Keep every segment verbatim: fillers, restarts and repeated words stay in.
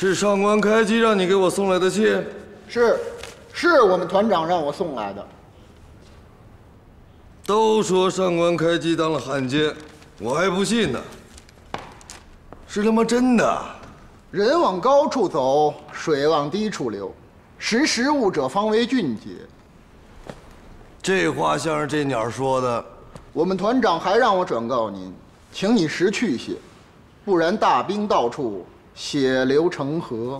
是上官开基让你给我送来的信？ 是，是我们团长让我送来的。 都说上官开基当了汉奸，我还不信呢。是他妈真的！ 人往高处走，水往低处流，识时务者方为俊杰。 这话像是这鸟说的。 我们团长还让我转告您，请你识趣些，不然大兵到处，血流成河。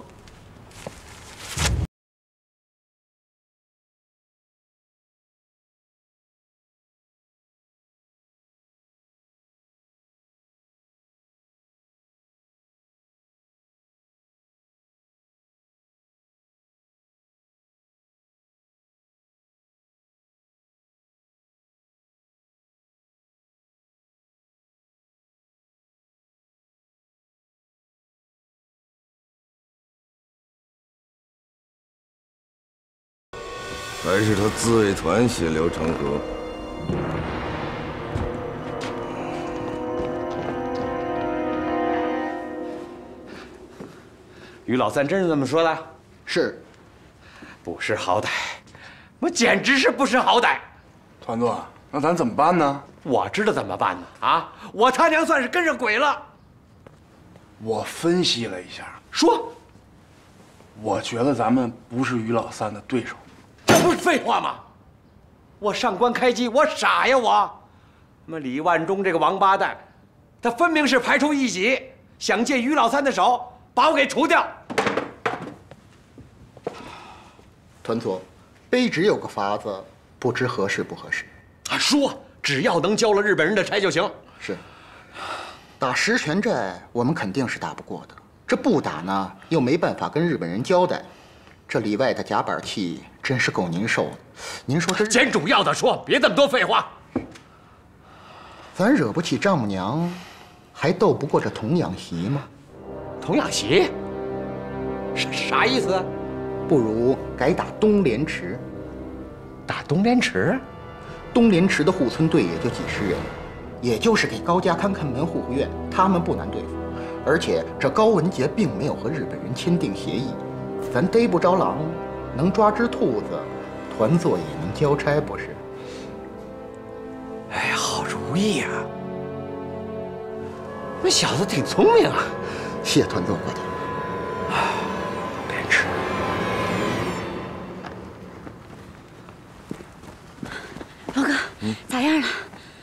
还是他自卫团血流成河。 于老三真是这么说的？ 是， 不识好歹，我简直是不识好歹。 团座，那咱怎么办呢？ 我知道怎么办呢？啊，我他娘算是跟上鬼了。 我分析了一下， 说， 我觉得咱们不是于老三的对手。 这不是废话吗？我上官开基，我傻呀我！那么李万忠这个王八蛋，他分明是排除异己，想借于老三的手把我给除掉。 团座，卑职有个法子，不知合适不合适。 啊，说只要能交了日本人的差就行。 是，打石泉寨我们肯定是打不过的，这不打呢，又没办法跟日本人交代。这里外的夹板气真是够您受的。您说这捡主要的说，别这么多废话。 咱惹不起丈母娘，还斗不过这童养媳吗？ 童养媳？啥啥意思？ 不如改打东莲池。 打东莲池？ 东莲池的护村队也就几十人，也就是给高家看看门护护院，他们不难对付。而且这高文杰并没有和日本人签订协议。咱逮不着狼，能抓只兔子，团座也能交差，不是？ 哎，好主意呀！那小子挺聪明啊。 谢团座过奖。 别吃。 老哥，嗯、咋样了？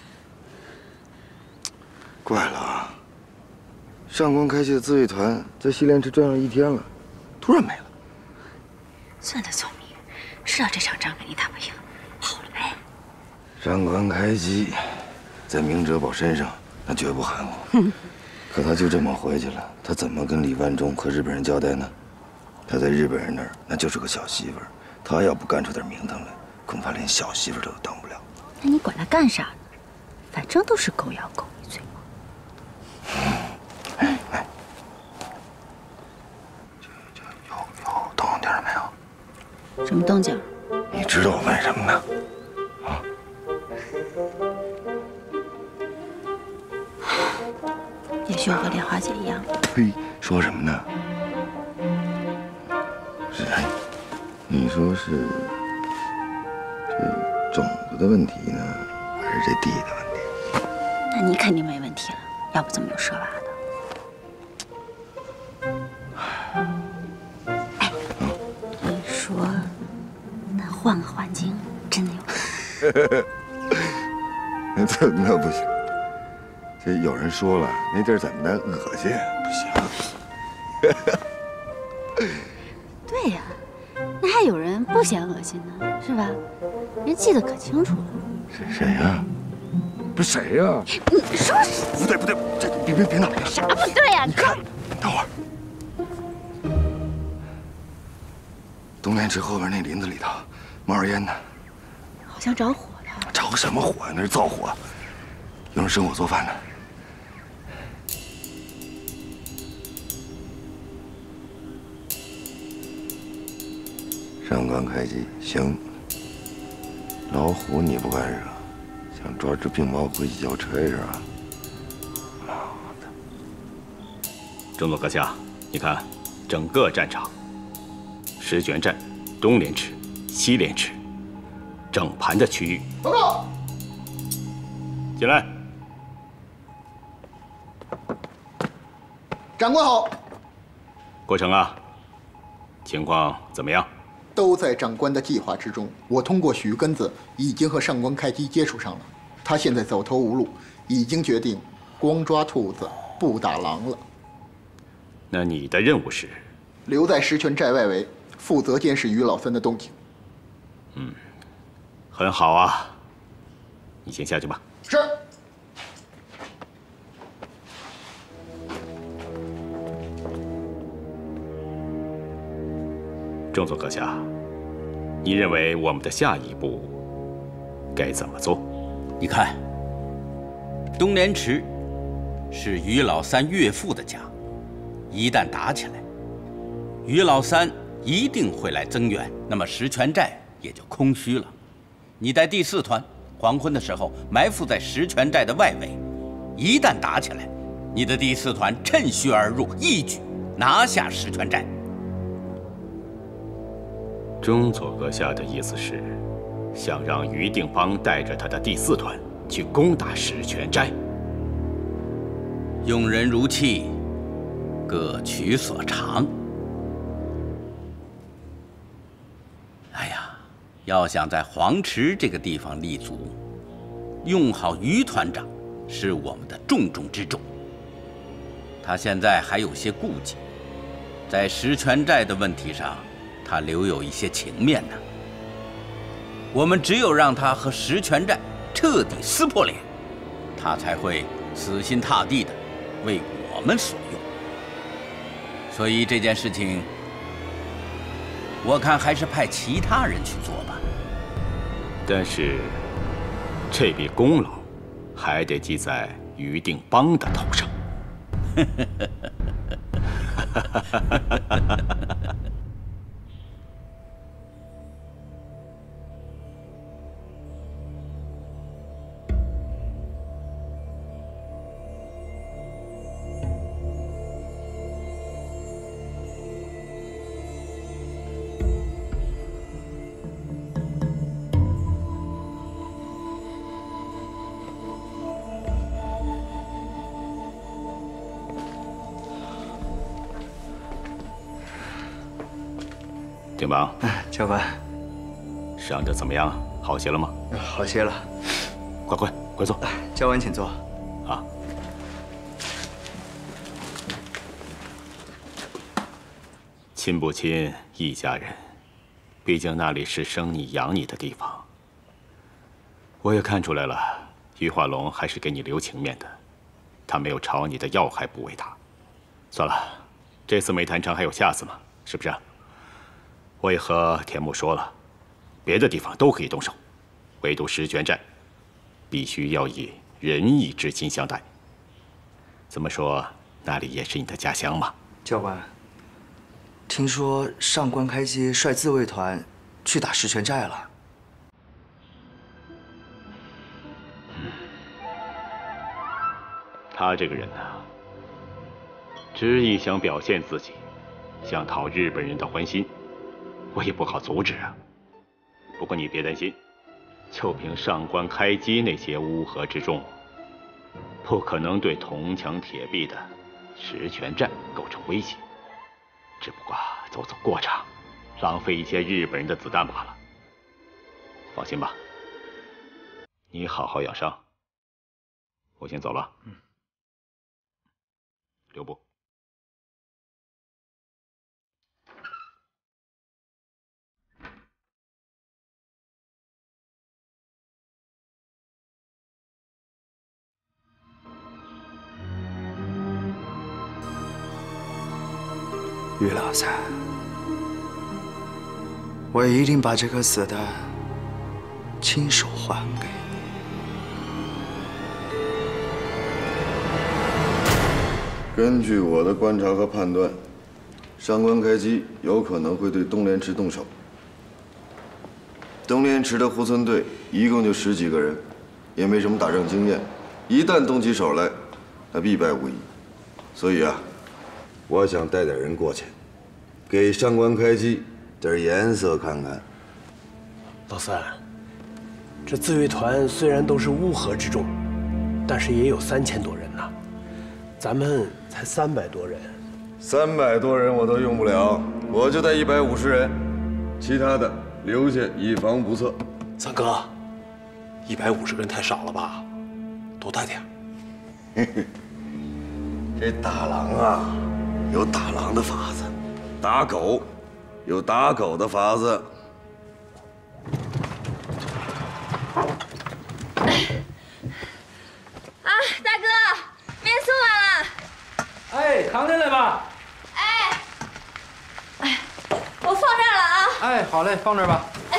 怪了啊！上官开基的自卫团在西莲池转上一天了，突然没了。 算他聪明，知道这场仗肯定打不赢，跑了呗。 上官开基在明哲保身上那绝不含糊，可他就这么回去了，他怎么跟李万忠和日本人交代呢？他在日本人那儿那就是个小媳妇儿，他要不干出点名堂来，恐怕连小媳妇儿都当不了。 那你管他干啥呢？反正都是狗咬狗一嘴毛。 哎哎，这这有有动静了没有？ 什么动静？ 你知道我问什么呢？啊？ 也许我和莲花姐一样。 嘿，说什么呢？是，你说是这种子的问题呢，还是这地的问题？ 那你肯定没问题了，要不怎么有舍娃的？哎，你说，那换个环境真的有？ 这那不行。这有人说了，那地儿怎么的恶心，不行。 对呀，那还有人不嫌恶心呢，是吧？人记得可清楚了。 是谁呀？不是谁呀？ 你说不对不对，这别别别闹！ 啥不对呀？ 你看，等会儿，东莲池后边那林子里头冒着烟呢， 好像着火了。 着什么火呀？那是灶火，有人生火做饭呢。上官开基，行。老虎你不敢惹，想抓只病猫回去交差是吧？妈的！ 中佐阁下，你看， 整个战场，石泉寨、东莲池、西莲池，整盘的区域。 报告。 进来。 长官好。 郭成啊，情况怎么样？ 都在长官的计划之中。我通过许根子已经和上官开基接触上了，他现在走投无路，已经决定光抓兔子不打狼了。 那你的任务是？ 留在石泉寨外围，负责监视于老三的动静。 嗯，很好啊。你先下去吧。 是。 仲佐阁下，你认为我们的下一步该怎么做？ 你看，东莲池是于老三岳父的家，一旦打起来，于老三一定会来增援，那么石泉寨也就空虚了。你带第四团，黄昏的时候埋伏在石泉寨的外围，一旦打起来，你的第四团趁虚而入，一举拿下石泉寨。 中佐阁下的意思是，想让于定邦带着他的第四团去攻打石泉寨。 用人如器，各取所长。哎呀，要想在黄池这个地方立足，用好于团长是我们的重中之重。他现在还有些顾忌，在石泉寨的问题上，他留有一些情面呢。我们只有让他和石泉寨彻底撕破脸，他才会死心塌地的为我们所用。所以这件事情，我看还是派其他人去做吧。 但是，这笔功劳还得记在于定邦的头上。定邦， 教官， 伤得怎么样？好些了吗？ 好些了。 快快快坐。 教官请坐。 啊。亲不亲，一家人。毕竟那里是生你养你的地方。我也看出来了，于化龙还是给你留情面的，他没有朝你的要害部位打。算了，这次没谈成，还有下次嘛，是不是？我也和田木说了，别的地方都可以动手，唯独石泉寨，必须要以仁义之心相待。怎么说，那里也是你的家乡嘛。 教官，听说上官开基率自卫团去打石泉寨了。 他这个人呢，执意想表现自己，想讨日本人的欢心。我也不好阻止啊。不过你别担心，就凭上官开基那些乌合之众，不可能对铜墙铁壁的石泉寨构成威胁，只不过走走过场，浪费一些日本人的子弹罢了。放心吧，你好好养伤。我先走了。嗯。留步。 于老三，我一定把这颗子弹亲手还给你。 根据我的观察和判断，上官开基有可能会对东莲池动手。东莲池的护村队一共就十几个人，也没什么打仗经验，一旦动起手来，那必败无疑。所以啊，我想带点人过去， 给上官开基点颜色看看。 老三，这自卫团虽然都是乌合之众，但是也有三千多人呐，咱们才三百多人。 三百多人我都用不了，我就带一百五十人，其他的留下以防不测。 三哥，一百五十个人太少了吧？多带点。 嘿嘿，这打狼啊，有打狼的法子；打狗，有打狗的法子。 啊，大哥，面送来了。 哎，扛进来吧。 哎，哎，我放这儿了啊。 哎，好嘞，放这儿吧。 哎，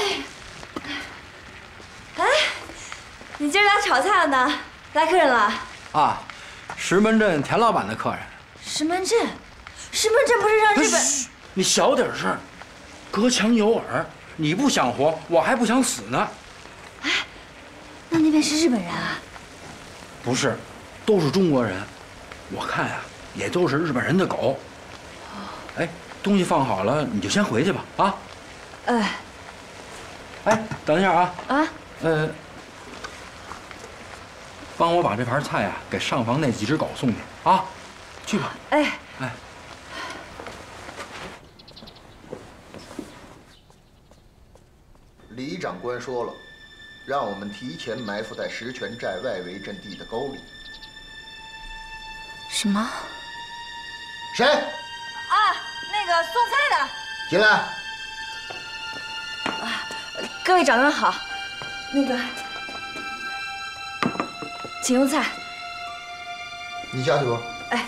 哎，你今儿俩炒菜了呢？来客人了？ 啊，石门镇田老板的客人。 石门镇，石门镇不是让日本…… 你小点声，隔墙有耳。你不想活，我还不想死呢。 哎，那那边是日本人啊？ 不是，都是中国人。我看呀、啊，也都是日本人的狗。哎，东西放好了，你就先回去吧。啊。 哎。 哎，等一下啊。 啊。 呃，帮我把这盘菜啊给上房那几只狗送去啊。去吧。 哎。 哎。 李长官说了，让我们提前埋伏在石泉寨外围阵地的沟里。 什么？ 谁？ 啊，那个送菜的。 进来。 啊，各位长官好，那个，请用菜。 你下去吧。 哎。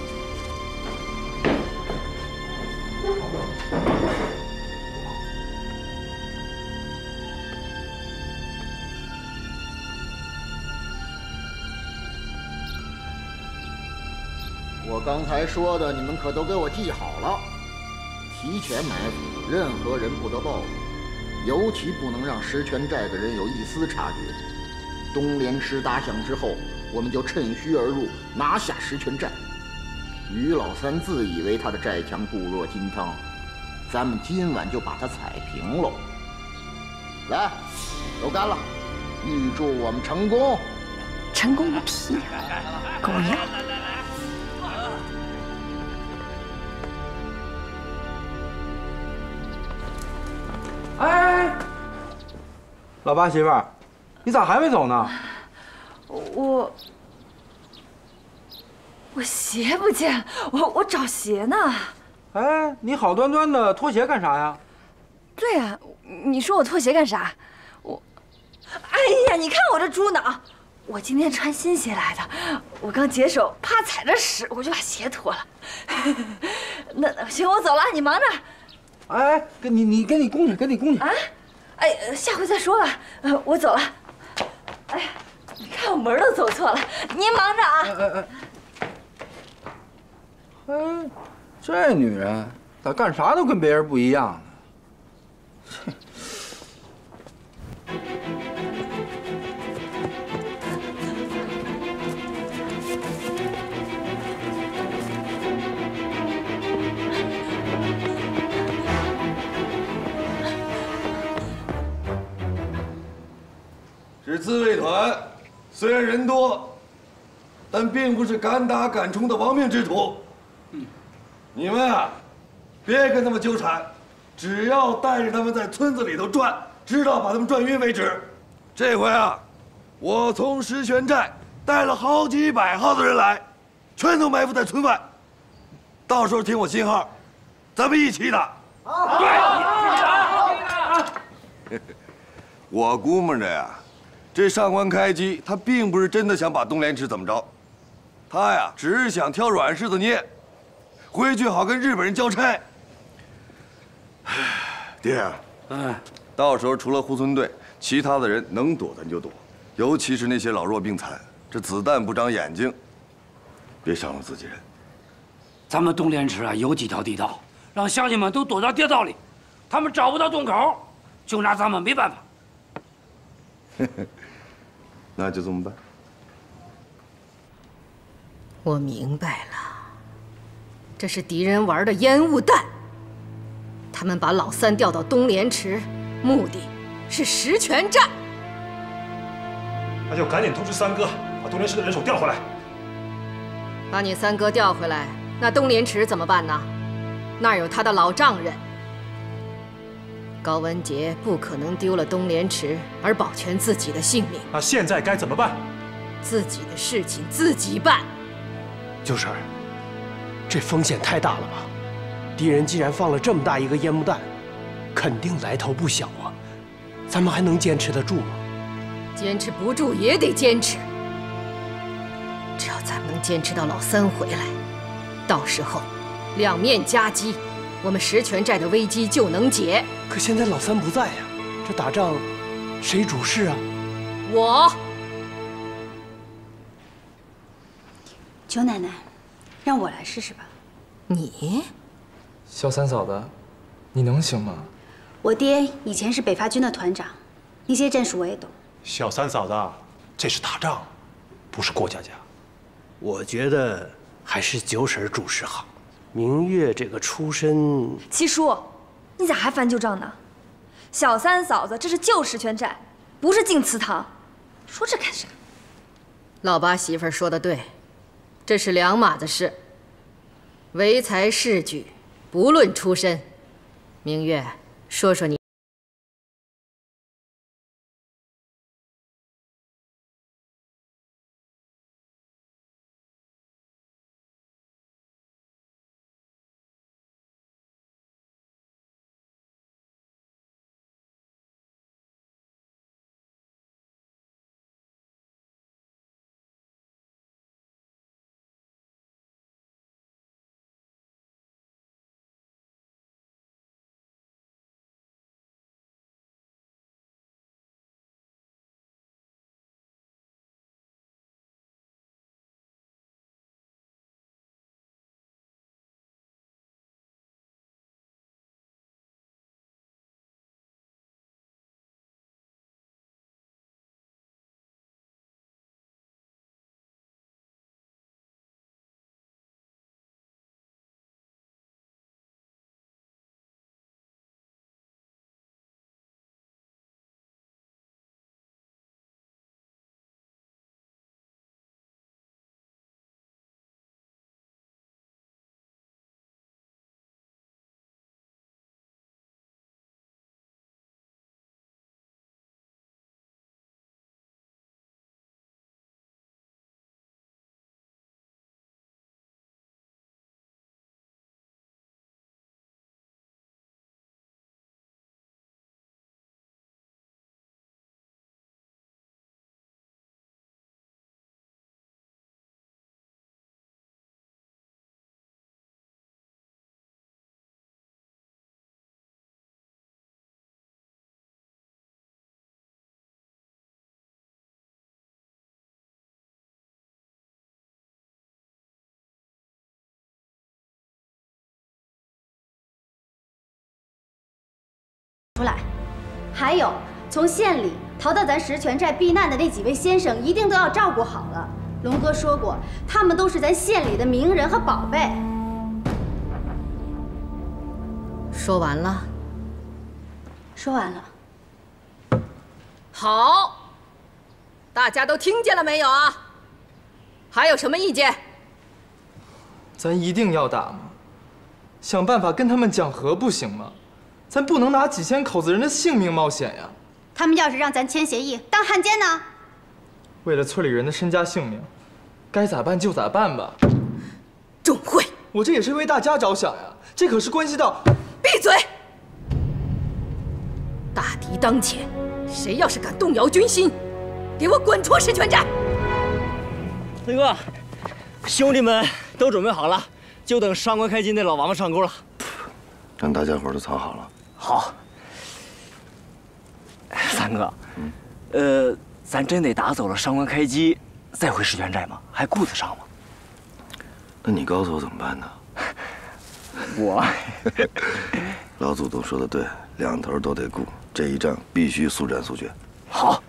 我刚才说的，你们可都给我记好了。提前埋伏，任何人不得暴露，尤其不能让石泉寨的人有一丝察觉。东莲池打响之后，我们就趁虚而入，拿下石泉寨。于老三自以为他的寨墙固若金汤，咱们今晚就把他踩平喽。来，都干了，预祝我们成功。 成功个屁呀！狗样！ 哎，老八媳妇儿，你咋还没走呢？ 我我鞋不见了，我我找鞋呢。 哎，你好端端的脱鞋干啥呀？ 对啊，你说我脱鞋干啥？我，哎呀，你看我这猪脑，我今天穿新鞋来的，我刚解手，怕踩着屎，我就把鞋脱了。那行，我走了，你忙着。 哎，给你你给你供去，给你供去。 啊，哎，下回再说吧。呃，我走了。哎，你看我门都走错了，您忙着啊。 哎哎哎，哎，这女人咋干啥都跟别人不一样呢？切。这自卫团虽然人多，但并不是敢打敢冲的亡命之徒。你们啊，别跟他们纠缠，只要带着他们在村子里头转，直到把他们转晕为止。这回啊，我从石泉寨带了好几百号的人来，全都埋伏在村外。到时候听我信号，咱们一起打。好，对，一起打。我估摸着呀。这上官开基，他并不是真的想把东莲池怎么着，他呀只是想挑软柿子捏，回去好跟日本人交差。爹，哎，到时候除了护村队，其他的人能躲咱就躲，尤其是那些老弱病残，这子弹不长眼睛，别伤了自己人。 咱们东莲池啊有几条地道，让乡亲们都躲到地道里，他们找不到洞口，就拿咱们没办法。 那就这么办。 我明白了，这是敌人玩的烟雾弹， 他们把老三调到东莲池，目的是实权战。 那就赶紧通知三哥，把东莲池的人手调回来。 把你三哥调回来，那东莲池怎么办呢？那儿有他的老丈人。高文杰不可能丢了东莲池而保全自己的性命。 那现在该怎么办？ 自己的事情自己办。 九婶，这风险太大了吧？敌人既然放了这么大一个烟幕弹，肯定来头不小啊！咱们还能坚持得住吗？ 坚持不住也得坚持。只要咱们能坚持到老三回来，到时候两面夹击，我们石泉寨的危机就能解。 可现在老三不在呀，这打仗谁主事啊？ 我。 九奶奶，让我来试试吧。 你？ 萧三嫂子，你能行吗？ 我爹以前是北伐军的团长，那些战术我也懂。 小三嫂子，这是打仗，不是过家家。 我觉得还是九婶主事好。明月这个出身…… 七叔，你咋还翻旧账呢？小三嫂子这是救石泉寨，不是进祠堂。说这干啥？ 老八媳妇儿说的对，这是两码子事。唯才是举，不论出身。明月，说说你。 出来，还有从县里逃到咱石泉寨避难的那几位先生，一定都要照顾好了。龙哥说过，他们都是咱县里的名人和宝贝。 说完了。 说完了。 好，大家都听见了没有啊？还有什么意见？ 咱一定要打吗？想办法跟他们讲和不行吗？咱不能拿几千口子人的性命冒险呀！ 他们要是让咱签协议当汉奸呢？ 为了村里人的身家性命，该咋办就咋办吧。 钟会， 我这也是为大家着想呀，这可是关系到…… 闭嘴！大敌当前，谁要是敢动摇军心，给我滚出石泉寨！ 三哥，兄弟们都准备好了，就等上官开金那老王八上钩了。 让大家伙都藏好了。 好。三哥，嗯，呃，咱真得打走了上官开基，再回石泉寨吗？还顾得上吗？ 那你告诉我怎么办呢？ 我， 老祖宗说的对，两头都得顾，这一仗必须速战速决。 好。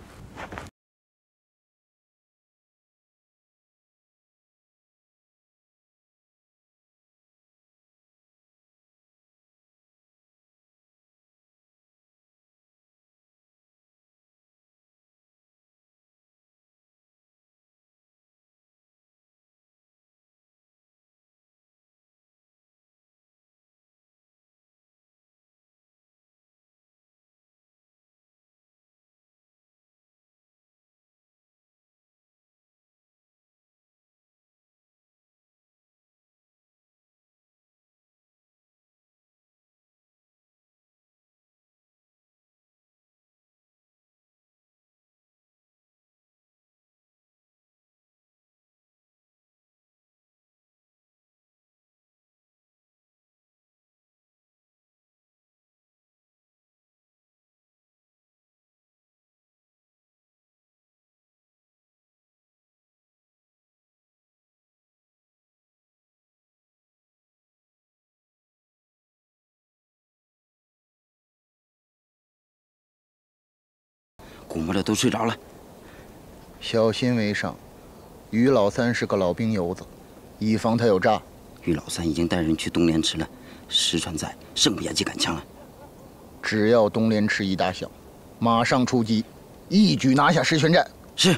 估摸着都睡着了。 小心为上，于老三是个老兵油子，以防他有诈。 于老三已经带人去东莲池了，石川在，剩不下几杆枪了。 只要东莲池一打响，马上出击，一举拿下石泉寨。 是。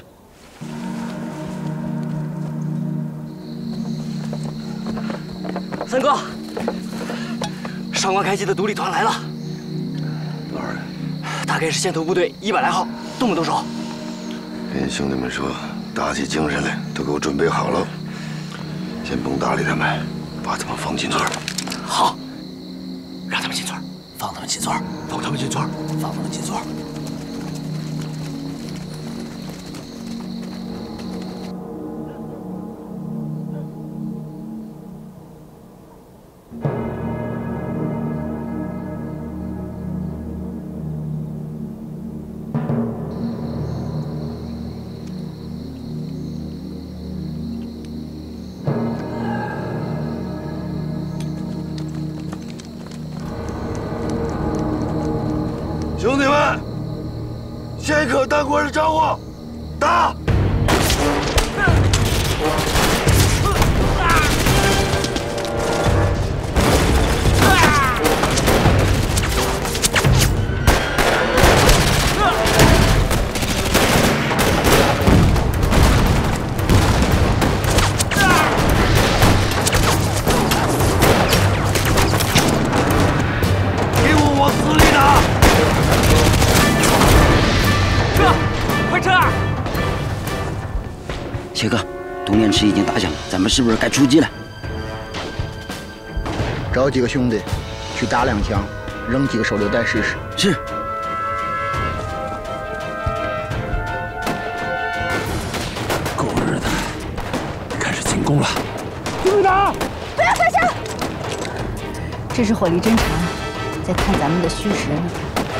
三哥，上官开基的独立团来了。 多少人？ 大概是先头部队一百来号，动不动手？ 跟兄弟们说，打起精神来，都给我准备好了。先甭搭理他们，把他们放进村。 好，让他们进村，放他们进村，放他们进村，放他们进村。 兄弟们，现可当官的招呼，打！给我往死里打！ 快撤！铁哥，东莲池已经打响了，咱们是不是该出击了？ 找几个兄弟去打两枪，扔几个手榴弹试试。 是。 狗日的，开始进攻了！ 继续打！不要开枪！这是火力侦察，在看咱们的虚实呢。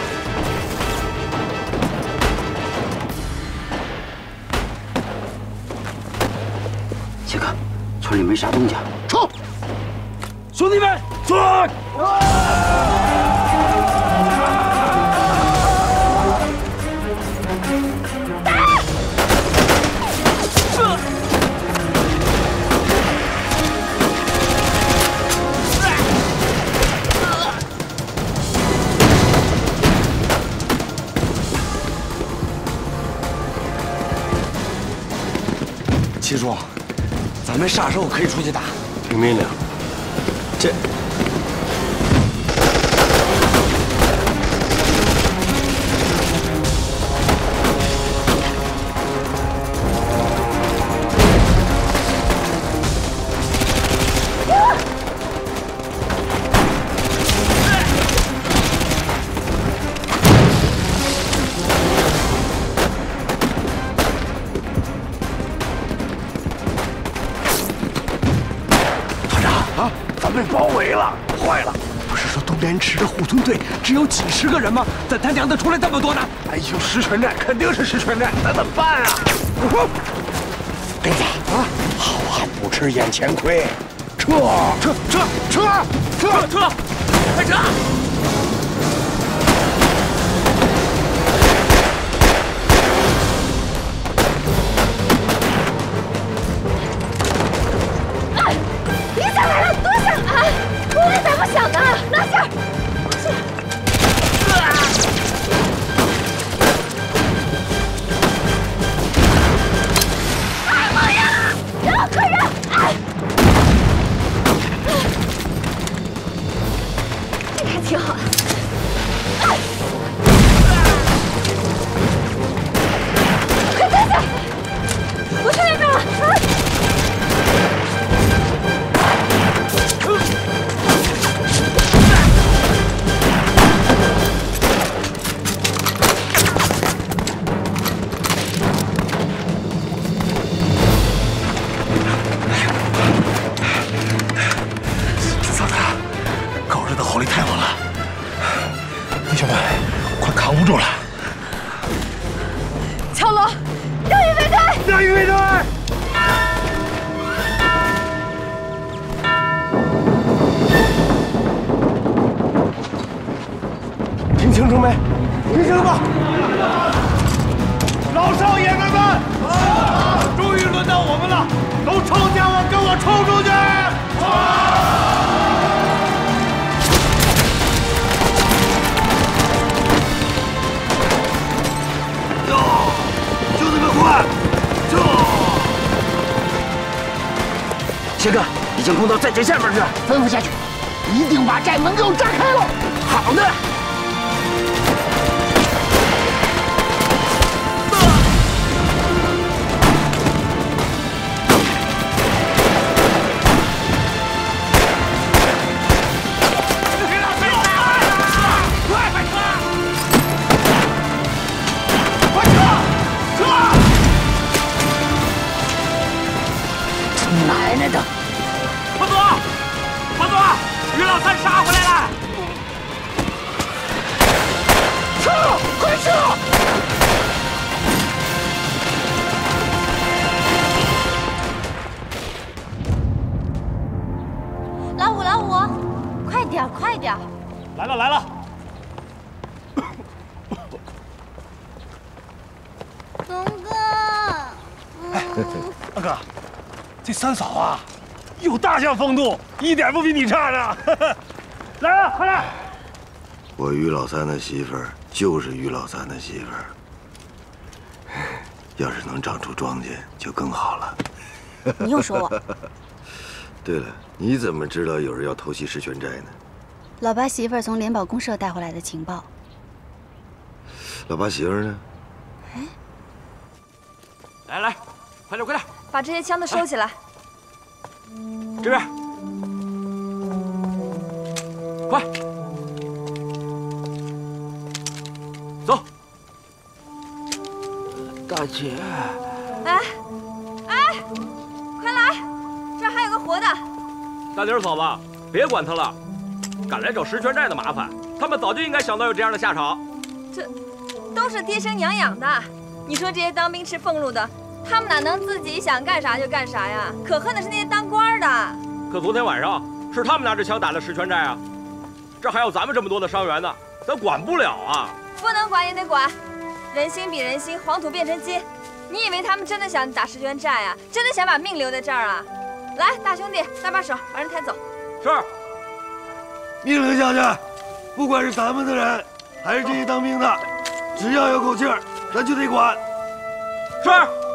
铁哥，村里没啥动静， 冲！ 兄弟们，出来！ 七叔，咱们啥时候可以出去打？ 听命令。 这。 被包围了，坏了！不是说东莲池的护村队只有几十个人吗？怎他娘的出来这么多呢？哎呦，石泉寨肯定是石泉寨，咱怎么办啊？ 丁子啊，好汉不吃眼前亏，撤撤撤撤撤撤，快撤！ 不想的，拿下！哎妈呀！让开让！哎，这还挺好。哎，快蹲下！我去那边了。啊！ 火力太猛了，弟兄们，快扛不住了！ 敲锣，让预备队！ 让预备队！听清楚没？听清了吗？ 谢哥，已经攻到寨寨下面去了， 吩咐下去，一定把寨门给我炸开了。 好的。 奶奶的！ 团总，团总，于老三杀回来了！ 撤！快撤！ 老五，老五，快点，快点！ 来了来了！ 龙哥， 哎，二哥。 这三嫂啊，有大将风度，一点不比你差呢。来了，快来！ 我于老三的媳妇儿就是于老三的媳妇儿，要是能长出庄稼就更好了。 你又说我。 对了，你怎么知道有人要偷袭石泉寨呢？ 老八媳妇儿从联保公社带回来的情报。 老八媳妇儿呢？ 哎， 来来，快点快点！ 把这些枪都收起来。 这边，快，走。 大姐， 哎，哎，快来，这儿还有个活的。 大妮嫂子，别管他了，敢来找石泉寨的麻烦，他们早就应该想到有这样的下场。 这都是爹生娘养的，你说这些当兵吃俸禄的。 他们哪能自己想干啥就干啥呀？可恨的是那些当官的。 可昨天晚上是他们拿着枪打的石泉寨啊，这还有咱们这么多的伤员呢，咱管不了啊！ 不能管也得管，人心比人心，黄土变成金。你以为他们真的想打石泉寨啊？真的想把命留在这儿啊？来，大兄弟，搭把手，把人抬走。 是。 命令下去，不管是咱们的人，还是这些当兵的，只要有口气儿，咱就得管。 是。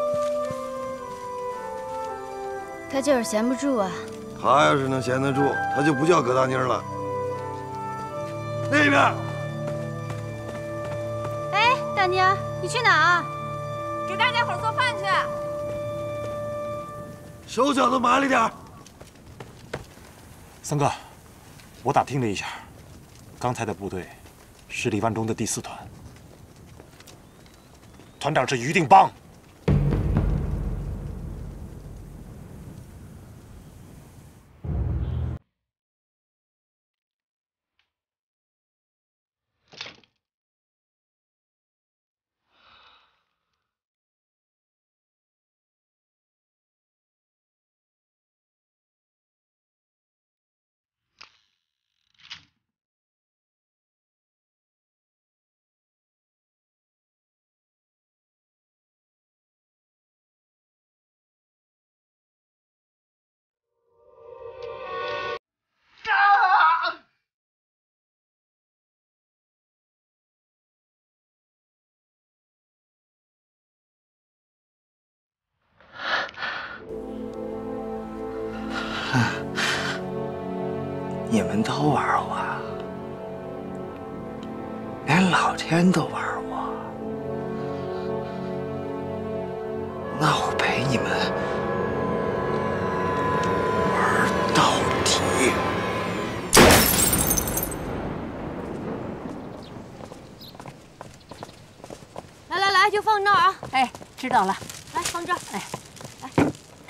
他就是闲不住啊！ 他要是能闲得住，他就不叫葛大妮了。那边。 哎，大妮儿，你去哪儿？ 给大家伙做饭去。 手脚都麻利点。 三哥，我打听了一下，刚才的部队是李万忠的第四团，团长是于定邦。 你们都玩我，连老天都玩我，那我陪你们玩到底。 来来来，就放这儿啊！ 哎，知道了。 来，放这儿。哎， 来，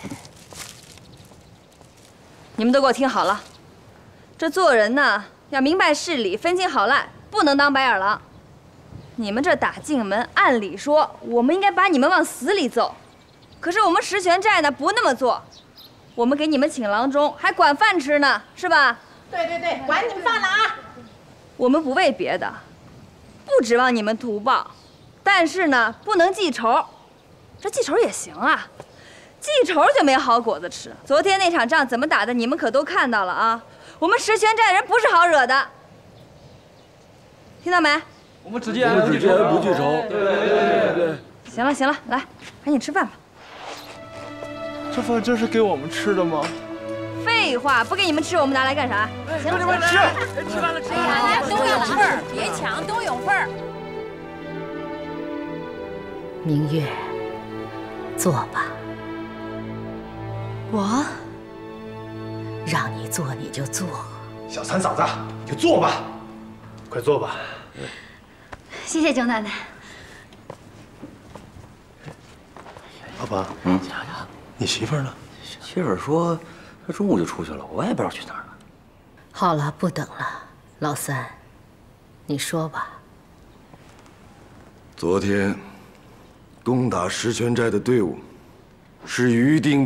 你们都给我听好了。 这做人呢，要明白事理，分清好赖，不能当白眼狼。你们这打进门，按理说我们应该把你们往死里揍，可是我们石泉寨呢不那么做，我们给你们请郎中，还管饭吃呢，是吧？ 对对对，管你们饭了啊！ 我们不为别的，不指望你们图报，但是呢，不能记仇。这记仇也行啊，记仇就没好果子吃。昨天那场仗怎么打的，你们可都看到了啊！ 我们石泉寨人不是好惹的，听到没？ 我们只记恩不记仇，不记仇。对对对对。 行了行了，来，赶紧吃饭吧。 这饭真是给我们吃的吗？ 废话，不给你们吃，我们拿来干啥？ 行了，吃，吃饭了，吃饭了。 大家都有份儿，别抢，都有份儿。 明月，坐吧。 我让你坐你就坐。 小三嫂子，就坐吧，快坐吧。 谢谢九奶奶。 老婆，嗯，你媳妇儿呢？ 媳妇儿说，她中午就出去了，我也不知道去哪儿了。 好了，不等了，老三，你说吧。 昨天攻打石泉寨的队伍是于定。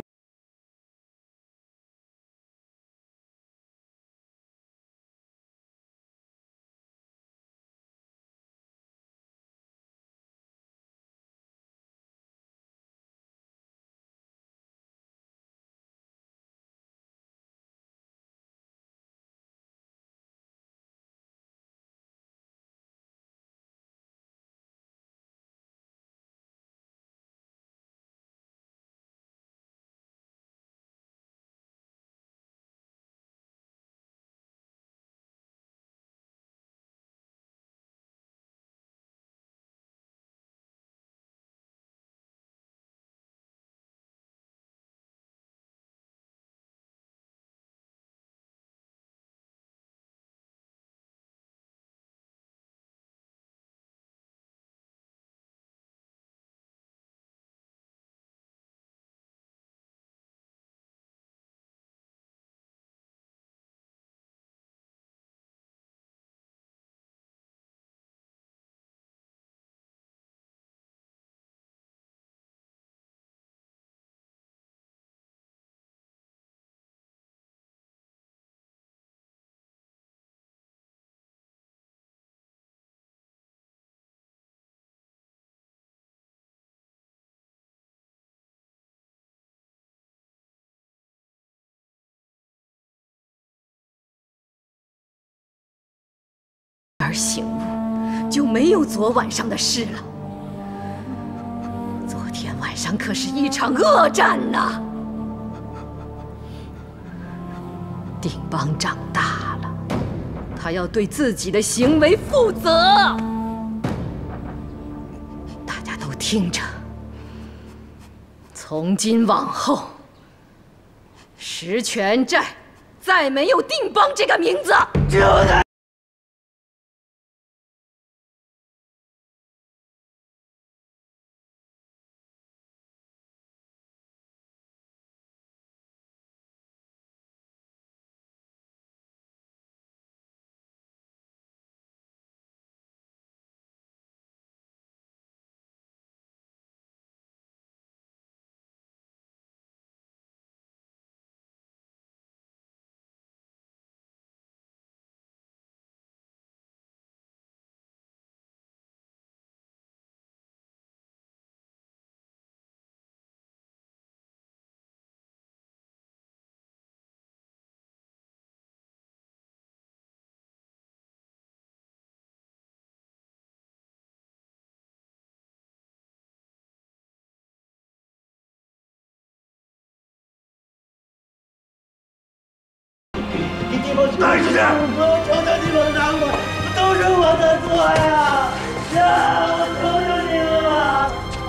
而醒悟，就没有昨晚上的事了。昨天晚上可是一场恶战呐！定邦长大了，他要对自己的行为负责。大家都听着，从今往后，石泉寨再没有定邦这个名字。 就在。 带出去！我求求你们拿我，都是我的错呀！呀，我求求你们了！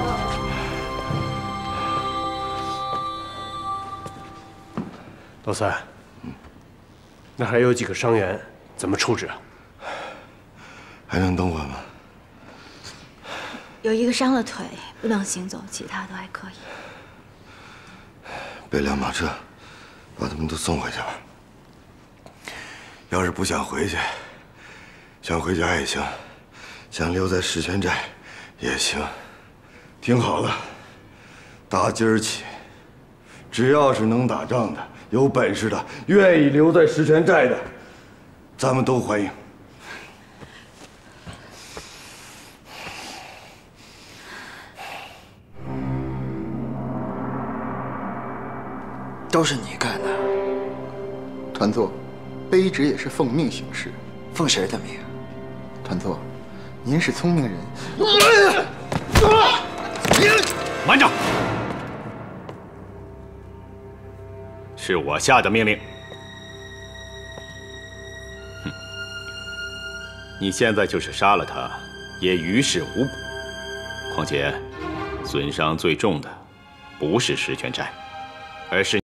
老三，那还有几个伤员，怎么处置啊？ 还能等会吗？ 有一个伤了腿，不能行走，其他都还可以。 备辆马车，把他们都送回去吧。 要是不想回去，想回家也行，想留在石泉寨也行。听好了，打今儿起，只要是能打仗的、有本事的、愿意留在石泉寨的，咱们都欢迎。 都是你干的， 团座。 卑职也是奉命行事， 奉谁的命？ 团座，您是聪明人。 慢着！是我下的命令， 你现在就是杀了他，也于事无补。况且，损伤最重的不是石泉寨，而是……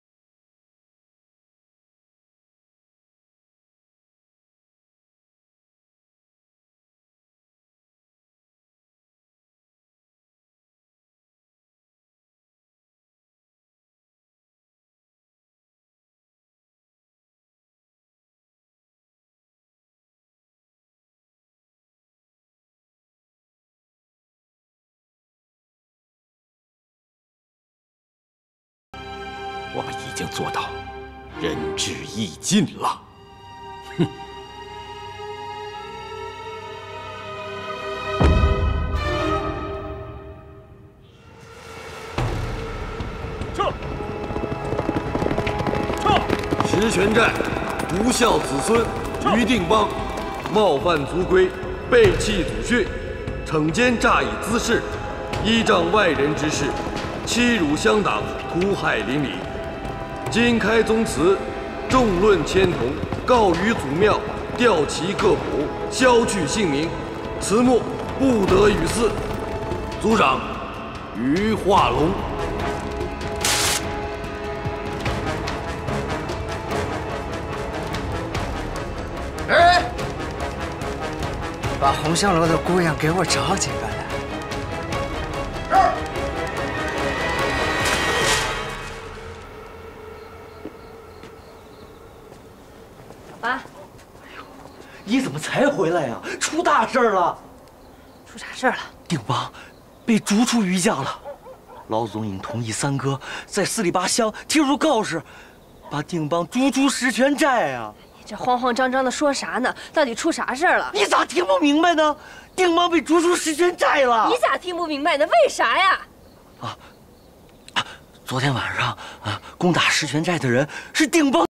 我们已经做到仁至义尽了。哼！ 撤！撤！石泉寨不孝子孙于定邦，冒犯族规，背弃祖训，惩奸诈以滋事，依仗外人之事，欺辱乡党，屠害邻里。 今开宗祠，众论千童，告于祖庙，吊旗各谱，削去姓名，此墓不得与祀。族长于化龙。 哎，把红香楼的姑娘给我找几个来。 爸， 你怎么才回来呀？出大事了！ 出啥事了？ 定邦被逐出余家了。老总已同意三哥在四里八乡贴出告示，把定邦逐出石泉寨啊！ 你这慌慌张张的说啥呢？到底出啥事了？ 你咋听不明白呢？定邦被逐出石泉寨了！ 你咋听不明白呢？为啥呀？ 啊！啊昨天晚上啊，攻打石泉寨的人是定邦。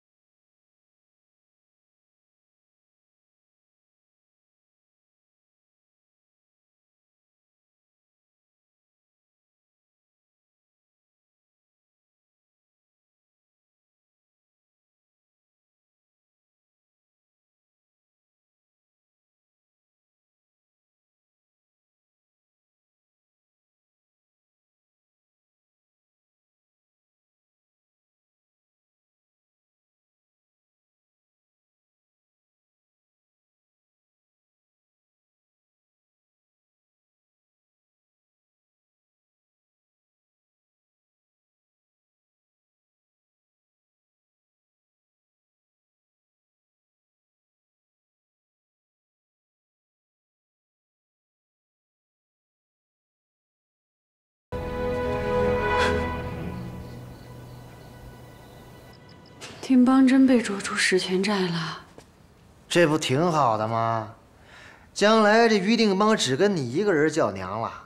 定邦真被逐出石泉寨了， 这不挺好的吗？将来这于定邦只跟你一个人叫娘了。